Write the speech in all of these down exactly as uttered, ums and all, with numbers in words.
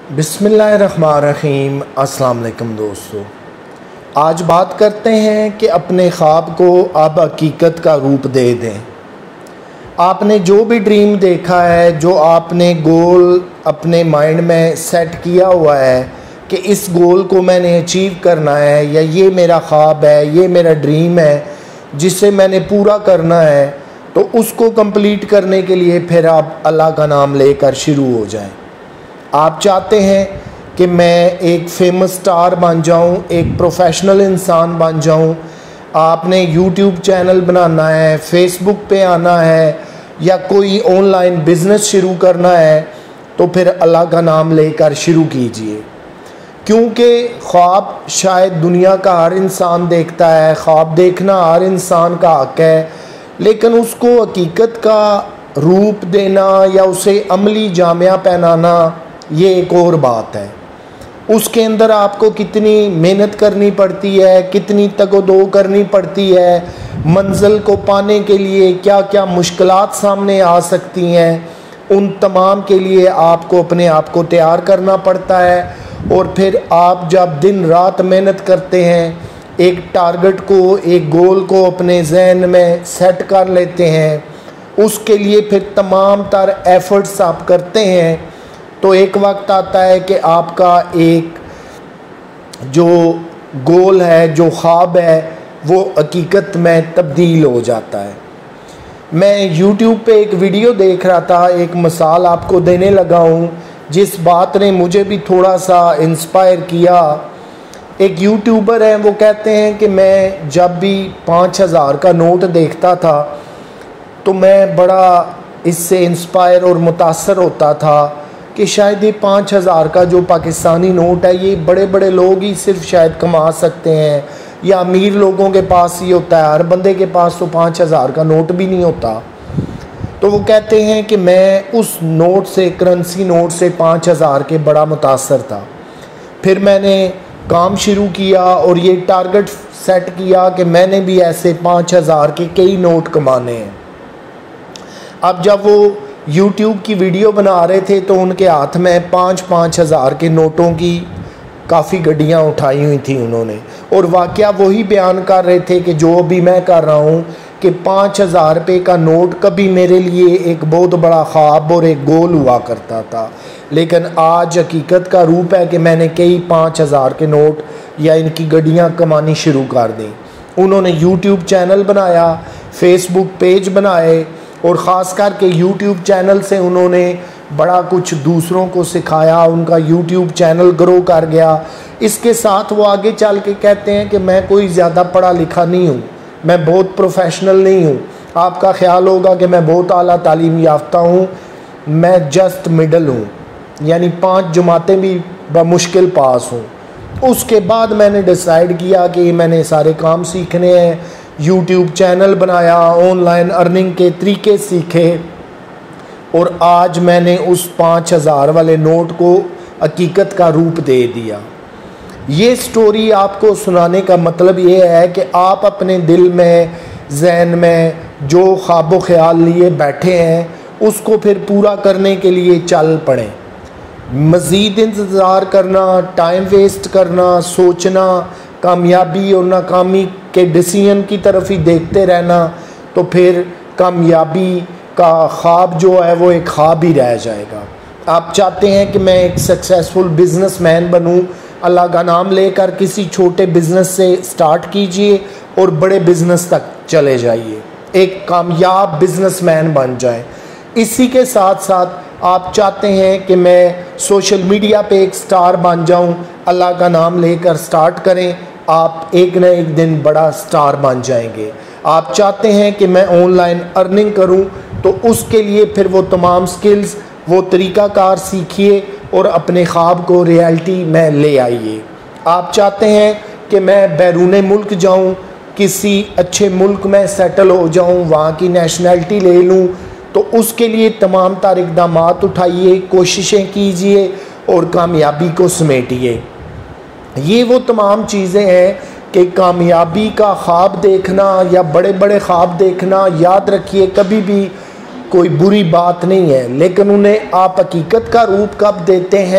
बिस्मिल्लाहिर्रहमानिर्रहीम। अस्सलाम वालेकुम दोस्तों, आज बात करते हैं कि अपने ख्वाब को आप हकीकत का रूप दे दें। आपने जो भी ड्रीम देखा है, जो आपने गोल अपने माइंड में सेट किया हुआ है कि इस गोल को मैंने अचीव करना है, या ये मेरा ख्वाब है, ये मेरा ड्रीम है जिसे मैंने पूरा करना है, तो उसको कंप्लीट करने के लिए फिर आप अल्लाह का नाम लेकर शुरू हो जाएं। आप चाहते हैं कि मैं एक फेमस स्टार बन जाऊं, एक प्रोफेशनल इंसान बन जाऊं, आपने यूट्यूब चैनल बनाना है, फेसबुक पे आना है, या कोई ऑनलाइन बिज़नेस शुरू करना है, तो फिर अल्लाह का नाम लेकर शुरू कीजिए। क्योंकि ख्वाब शायद दुनिया का हर इंसान देखता है, ख्वाब देखना हर इंसान का हक है, लेकिन उसको हकीकत का रूप देना या उसे अमली जामिया पहनाना ये एक और बात है। उसके अंदर आपको कितनी मेहनत करनी पड़ती है, कितनी तगोदो करनी पड़ती है, मंजिल को पाने के लिए क्या क्या मुश्किलात सामने आ सकती हैं, उन तमाम के लिए आपको अपने आप को तैयार करना पड़ता है। और फिर आप जब दिन रात मेहनत करते हैं, एक टारगेट को, एक गोल को अपने जहन में सेट कर लेते हैं, उसके लिए फिर तमाम तर एफ़र्ट्स आप करते हैं, तो एक वक्त आता है कि आपका एक जो गोल है, जो ख्वाब है, वो हकीकत में तब्दील हो जाता है। मैं यूट्यूब पे एक वीडियो देख रहा था, एक मिसाल आपको देने लगा हूँ जिस बात ने मुझे भी थोड़ा सा इंस्पायर किया। एक यूट्यूबर है, वो कहते हैं कि मैं जब भी पाँच हज़ार का नोट देखता था तो मैं बड़ा इससे इंस्पायर और मुतासर होता था कि शायद ये पाँच हज़ार का जो पाकिस्तानी नोट है, ये बड़े बड़े लोग ही सिर्फ शायद कमा सकते हैं, या अमीर लोगों के पास ही होता है, हर बंदे के पास तो पाँच हज़ार का नोट भी नहीं होता। तो वो कहते हैं कि मैं उस नोट से, करेंसी नोट से पाँच हज़ार के बड़ा मुतासर था। फिर मैंने काम शुरू किया और ये टारगेट सेट किया कि मैंने भी ऐसे पाँच हज़ार के कई नोट कमाने हैं। अब जब वो यूट्यूब की वीडियो बना रहे थे तो उनके हाथ में पाँच पाँच हज़ार के नोटों की काफ़ी गड्डियाँ उठाई हुई थी उन्होंने, और वाक़या वही बयान कर रहे थे कि जो भी मैं कर रहा हूँ कि पाँच हज़ार रुपये का नोट कभी मेरे लिए एक बहुत बड़ा ख्वाब और एक गोल हुआ करता था, लेकिन आज हकीकत का रूप है कि मैंने कई पाँच हज़ार के नोट या इनकी गड्डियाँ कमानी शुरू कर दी। उन्होंने यूट्यूब चैनल बनाया, फेसबुक पेज बनाए, और ख़ास करके यूट्यूब चैनल से उन्होंने बड़ा कुछ दूसरों को सिखाया, उनका यूट्यूब चैनल ग्रो कर गया। इसके साथ वो आगे चल के कहते हैं कि मैं कोई ज़्यादा पढ़ा लिखा नहीं हूँ, मैं बहुत प्रोफेशनल नहीं हूँ। आपका ख्याल होगा कि मैं बहुत आला तालीम याफ्ता हूँ, मैं जस्ट मिडल हूँ, यानी पांच जमातें भी बमुश्किल पास हूँ। उसके बाद मैंने डिसाइड किया कि मैंने सारे काम सीखने हैं, यूट्यूब चैनल बनाया, ऑनलाइन अर्निंग के तरीके सीखे, और आज मैंने उस पाँच हज़ार वाले नोट को हकीकत का रूप दे दिया। ये स्टोरी आपको सुनाने का मतलब ये है कि आप अपने दिल में, जहन में जो ख्वाब ख्याल लिए बैठे हैं, उसको फिर पूरा करने के लिए चल पड़ें। मज़ीद इंतज़ार करना, टाइम वेस्ट करना, सोचना, कामयाबी और नाकामी के डिसीजन की तरफ ही देखते रहना, तो फिर कामयाबी का ख्वाब जो है वो एक ख्वाब ही रह जाएगा। आप चाहते हैं कि मैं एक सक्सेसफुल बिजनेसमैन बनूं, अल्लाह का नाम लेकर किसी छोटे बिज़नेस से स्टार्ट कीजिए और बड़े बिज़नेस तक चले जाइए, एक कामयाब बिजनेसमैन बन जाएं। इसी के साथ साथ आप चाहते हैं कि मैं सोशल मीडिया पे एक स्टार बन जाऊं, अल्लाह का नाम लेकर स्टार्ट करें, आप एक न एक दिन बड़ा स्टार बन जाएंगे। आप चाहते हैं कि मैं ऑनलाइन अर्निंग करूं, तो उसके लिए फिर वो तमाम स्किल्स, वो तरीक़ाकार सीखिए और अपने ख्वाब को रियलिटी में ले आइए। आप चाहते हैं कि मैं बैरून मुल्क जाऊं, किसी अच्छे मुल्क में सेटल हो जाऊं, वहाँ की नेशनैलिटी ले लूं, तो उसके लिए तमाम तार इक़दामात उठाइए, कोशिशें कीजिए और कामयाबी को समेटिए। ये वो तमाम चीज़ें हैं कि कामयाबी का ख्वाब देखना या बड़े बड़े ख्वाब देखना, याद रखिए, कभी भी कोई बुरी बात नहीं है, लेकिन उन्हें आप हकीकत का रूप कब देते हैं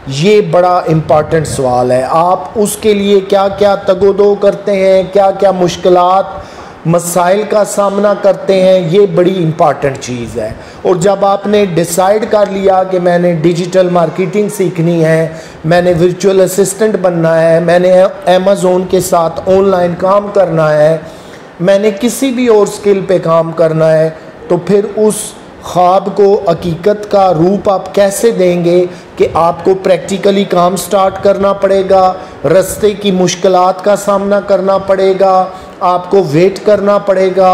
ये बड़ा इम्पॉर्टेंट सवाल है। आप उसके लिए क्या क्या तगोदो करते हैं, क्या क्या मुश्किलात मसाइल का सामना करते हैं, ये बड़ी इम्पॉर्टेंट चीज़ है। और जब आपने डिसाइड कर लिया कि मैंने डिजिटल मार्केटिंग सीखनी है, मैंने वर्चुअल असिस्टेंट बनना है, मैंने अमेज़ोन के साथ ऑनलाइन काम करना है, मैंने किसी भी और स्किल पे काम करना है, तो फिर उस ख्वाब को हकीकत का रूप आप कैसे देंगे कि आपको प्रैक्टिकली काम स्टार्ट करना पड़ेगा, रास्ते की मुश्किलात का सामना करना पड़ेगा, आपको वेट करना पड़ेगा,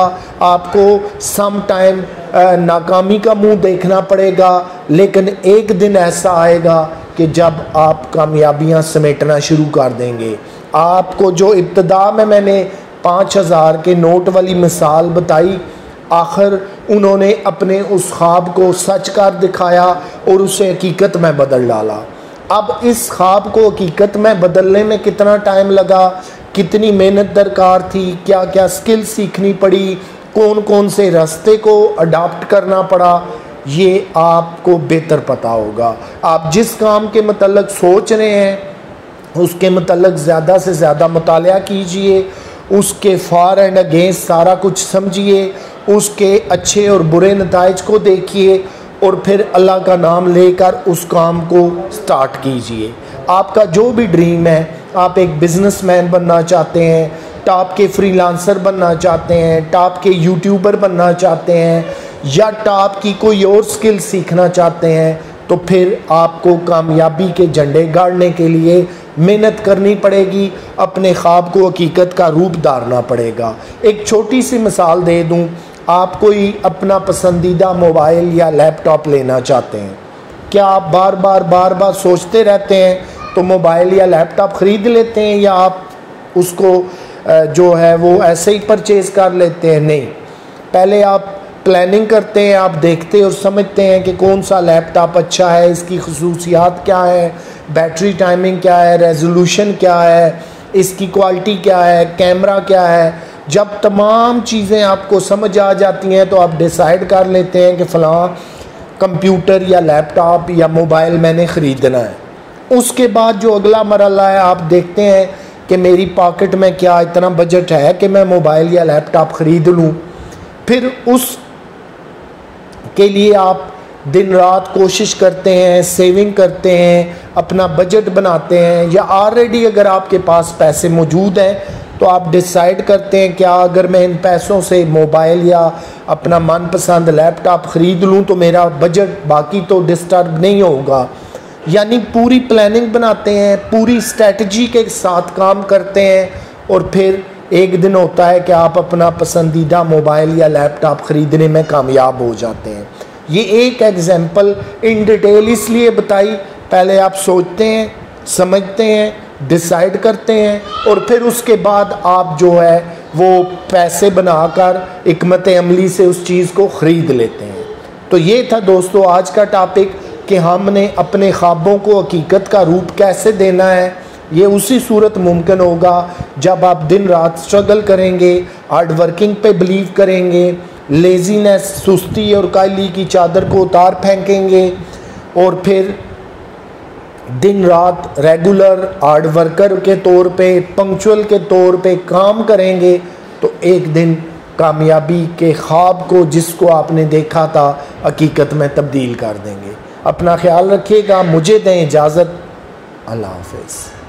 आपको सम टाइम नाकामी का मुंह देखना पड़ेगा, लेकिन एक दिन ऐसा आएगा कि जब आप कामयाबियां समेटना शुरू कर देंगे। आपको जो इब्तदा में मैंने पाँच हज़ार के नोट वाली मिसाल बताई, आखिर उन्होंने अपने उस ख्वाब को सच कर दिखाया और उसे हकीकत में बदल डाला। अब इस ख्वाब को हकीकत में बदलने में कितना टाइम लगा, कितनी मेहनत दरकार थी, क्या क्या स्किल सीखनी पड़ी, कौन कौन से रास्ते को अडॉप्ट करना पड़ा, ये आपको बेहतर पता होगा। आप जिस काम के मतलब सोच रहे हैं उसके मतलब ज़्यादा से ज़्यादा मुतालिया कीजिए, उसके फार एंड अगेंस्ट सारा कुछ समझिए, उसके अच्छे और बुरे नताइज को देखिए और फिर अल्लाह का नाम लेकर उस काम को स्टार्ट कीजिए। आपका जो भी ड्रीम है, आप एक बिजनेसमैन बनना चाहते हैं, टॉप के फ्रीलांसर बनना चाहते हैं, टॉप के यूट्यूबर बनना चाहते हैं, या टॉप की कोई और स्किल सीखना चाहते हैं, तो फिर आपको कामयाबी के झंडे गाड़ने के लिए मेहनत करनी पड़ेगी, अपने ख्वाब को हकीकत का रूप धारना पड़ेगा। एक छोटी सी मिसाल दे दूं, आप कोई अपना पसंदीदा मोबाइल या लैपटॉप लेना चाहते हैं, क्या आप बार बार बार बार सोचते रहते हैं तो मोबाइल या लैपटॉप ख़रीद लेते हैं, या आप उसको जो है वो ऐसे ही परचेज़ कर लेते हैं? नहीं, पहले आप प्लानिंग करते हैं, आप देखते और समझते हैं कि कौन सा लैपटॉप अच्छा है, इसकी खसूसियात क्या है, बैटरी टाइमिंग क्या है, रेजोल्यूशन क्या है, इसकी क्वालिटी क्या है, कैमरा क्या है। जब तमाम चीज़ें आपको समझ आ जाती हैं तो आप डिसाइड कर लेते हैं कि फ़लाँ कंप्यूटर या लैपटॉप या मोबाइल मैंने ख़रीदना है। उसके बाद जो अगला मरहला है, आप देखते हैं कि मेरी पॉकेट में क्या इतना बजट है कि मैं मोबाइल या लैपटॉप ख़रीद लूँ। फिर उस के लिए आप दिन रात कोशिश करते हैं, सेविंग करते हैं, अपना बजट बनाते हैं, या ऑलरेडी अगर आपके पास पैसे मौजूद हैं तो आप डिसाइड करते हैं क्या अगर मैं इन पैसों से मोबाइल या अपना मनपसंद लैपटॉप ख़रीद लूँ तो मेरा बजट बाकी तो डिस्टर्ब नहीं होगा। यानी पूरी प्लानिंग बनाते हैं, पूरी स्ट्रेटजी के साथ काम करते हैं, और फिर एक दिन होता है कि आप अपना पसंदीदा मोबाइल या लैपटॉप ख़रीदने में कामयाब हो जाते हैं। ये एक एग्जांपल इन डिटेल इसलिए बताई, पहले आप सोचते हैं, समझते हैं, डिसाइड करते हैं, और फिर उसके बाद आप जो है वो पैसे बनाकर हिकमत अमली से उस चीज़ को ख़रीद लेते हैं। तो ये था दोस्तों आज का टॉपिक कि हमने अपने ख्वाबों को हकीकत का रूप कैसे देना है। ये उसी सूरत मुमकिन होगा जब आप दिन रात स्ट्रगल करेंगे, हार्ड वर्किंग पे बिलीव करेंगे, लेजीनेस, सुस्ती और कायली की चादर को उतार फेंकेंगे, और फिर दिन रात रेगुलर हार्ड वर्कर के तौर पे, पंक्चुअल के तौर पे काम करेंगे, तो एक दिन कामयाबी के ख्वाब को जिसको आपने देखा था हकीकत में तब्दील कर देंगे। अपना ख्याल रखिएगा, मुझे दें इजाज़त, अल्लाह हाफ़िज़।